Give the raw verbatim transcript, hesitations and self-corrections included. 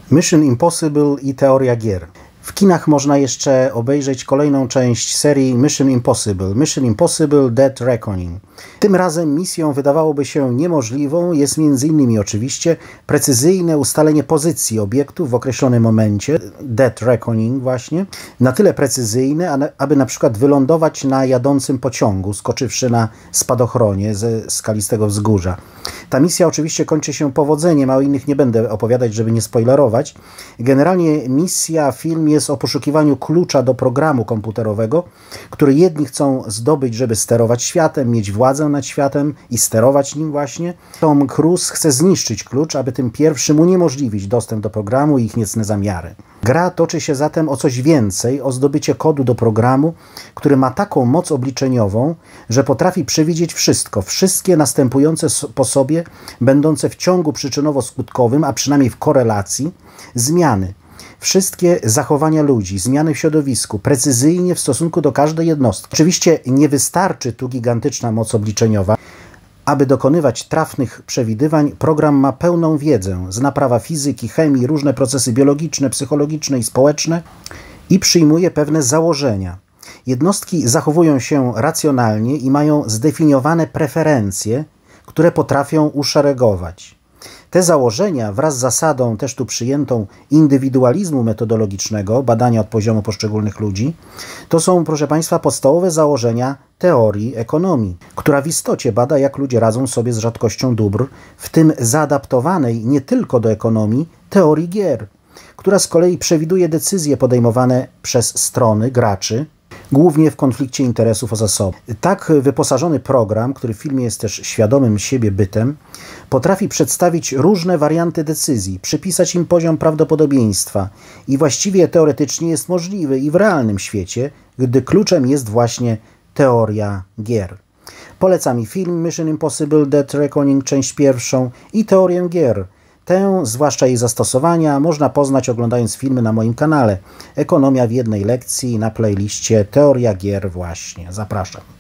Mission Impossible i teoria gier. W kinach można jeszcze obejrzeć kolejną część serii Mission Impossible. Mission Impossible Dead Reckoning. Tym razem misją wydawałoby się niemożliwą jest między innymi oczywiście precyzyjne ustalenie pozycji obiektu w określonym momencie, Dead Reckoning właśnie, na tyle precyzyjne, aby na przykład wylądować na jadącym pociągu, skoczywszy na spadochronie ze skalistego wzgórza. Ta misja oczywiście kończy się powodzeniem, a o innych nie będę opowiadać, żeby nie spoilerować. Generalnie misja w filmie jest o poszukiwaniu klucza do programu komputerowego, który jedni chcą zdobyć, żeby sterować światem, mieć władzę nad światem i sterować nim właśnie. Tom Cruise chce zniszczyć klucz, aby tym pierwszym uniemożliwić dostęp do programu i ich niecne zamiary. Gra toczy się zatem o coś więcej, o zdobycie kodu do programu, który ma taką moc obliczeniową, że potrafi przewidzieć wszystko, wszystkie następujące po sobie, będące w ciągu przyczynowo-skutkowym, a przynajmniej w korelacji, zmiany. Wszystkie zachowania ludzi, zmiany w środowisku, precyzyjnie w stosunku do każdej jednostki. Oczywiście nie wystarczy tu gigantyczna moc obliczeniowa. Aby dokonywać trafnych przewidywań, program ma pełną wiedzę, zna prawa fizyki, chemii, różne procesy biologiczne, psychologiczne i społeczne i przyjmuje pewne założenia. Jednostki zachowują się racjonalnie i mają zdefiniowane preferencje, które potrafią uszeregować. Te założenia wraz z zasadą też tu przyjętą indywidualizmu metodologicznego, badania od poziomu poszczególnych ludzi, to są, proszę Państwa, podstawowe założenia teorii ekonomii, która w istocie bada, jak ludzie radzą sobie z rzadkością dóbr, w tym zaadaptowanej nie tylko do ekonomii teorii gier, która z kolei przewiduje decyzje podejmowane przez strony, graczy, głównie w konflikcie interesów o zasoby. Tak wyposażony program, który w filmie jest też świadomym siebie bytem, potrafi przedstawić różne warianty decyzji, przypisać im poziom prawdopodobieństwa i właściwie teoretycznie jest możliwy i w realnym świecie, gdy kluczem jest właśnie teoria gier. Polecam i film Mission Impossible Dead Reckoning, część pierwszą i teorię gier. Tę, zwłaszcza jej zastosowania, można poznać oglądając filmy na moim kanale. Ekonomia w jednej lekcji na playliście Teoria Gier właśnie. Zapraszam.